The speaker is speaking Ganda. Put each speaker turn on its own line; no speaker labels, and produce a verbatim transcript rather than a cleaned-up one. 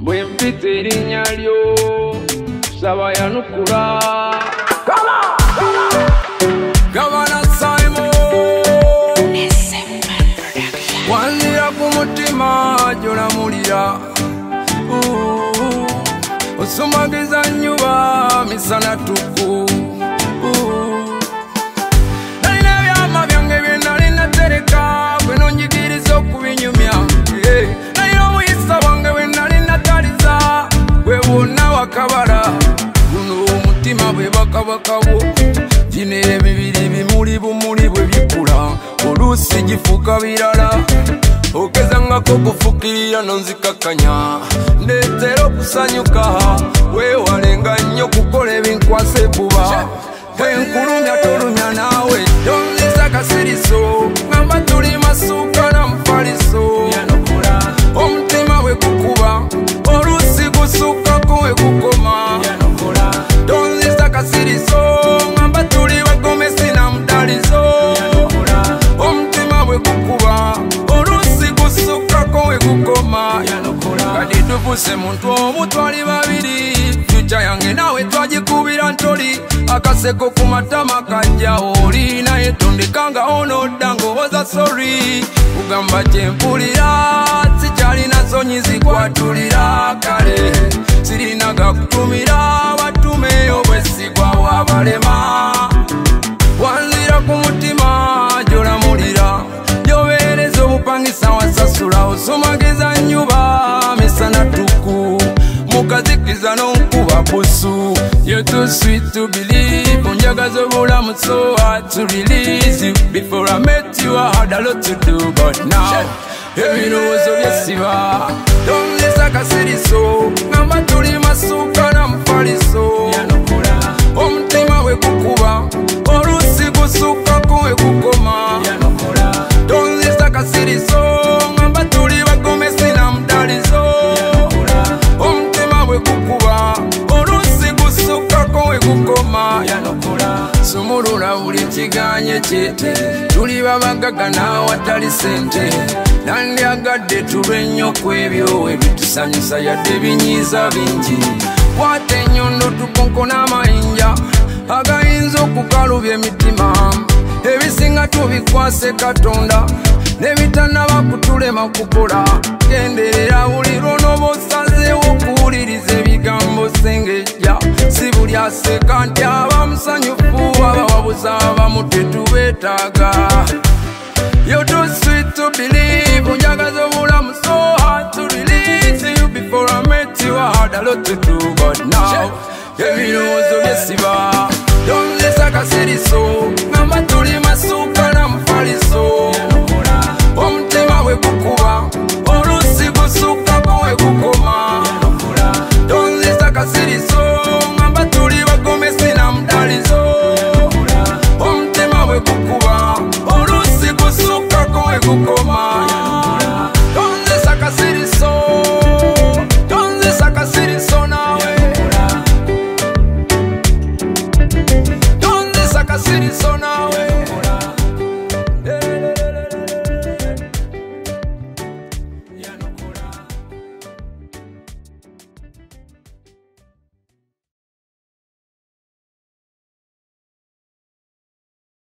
bwe mpita erinnya lyo saba yanukula. Gavana Simon wanzira ku mutima jolamulira osumagiza nnyuba misana tuku nalina ebyama byange bye nali natereka gwe nonjigiriza okubinyumya nalina omuyisa wange bwe nali nataliza gwe bwonna wakabala guno omutima bwe bakabakawo gino emibiri bimuli bumuli bwe bikula oluusi gifuuka birala okezangako kufukirira nonzikakanya ndeetera okusanyuka weewalenga nnyo kukola ebinkwasa ebuba enkulumya tolumya naawe tonziza kasiriso ngamba tuli masuuka na mufaliso omutima bwe gukuba oluusi gusukkako we gukoma tonziza kasiriso ngamba tuli bagomesi na mudalizo omutima bwe gukuba oluusi gusukkako we gukoma kati tuvuse muntu omu twali babiri fyuca yange nawe twagikubira ntoli akaseko ku matama kajja oli naye tondekanga onodda ng'owoza sori kugamba kyempulira sikyalina sonyi zikwatulira kale sirinaga kutumira batume obwesigwa bwabalema wanzira ku mutima jolamulira jobeereza obupangisa wasasula osumagiza nnyuba misana tuku mukazikiza n'onkuba busu you're too sweet to believe onjagaza obulamu so hard to release you before I met you I had a lot to do but now ebirowoozo byesiba tonziza kasiriso ngamba tuli masuuka na mufaliso omutima we gukuba oluusi gusukkako we gukoma tonziza kasiriso ngamba tuli bagomesi na mudalizo omutima bwe gukuba oluusi gusukkako we gukoma sumulula buli kiganye kyete tuli babagaga n'awatali sente nandyagadde tulwe nnyo ku ebyo ebitusanyusa yadde binyiiza bingi kwata ennyondo tukonkona amayinja agayinza okukalubya emitima ebisinga tubikwase Katonda nebitannaba kutulema kukola genderera buli lwonoba osazeewo okuwuliriza ebigambo sengejja si buli aseka nti aba musanyufu abawabuza abamu tetubeetaaga you're too sweet to believe onjagaza obulamu so hard to release you before I met you I had a lot to do but now ebirowoozo byesiba tonziza kasiriso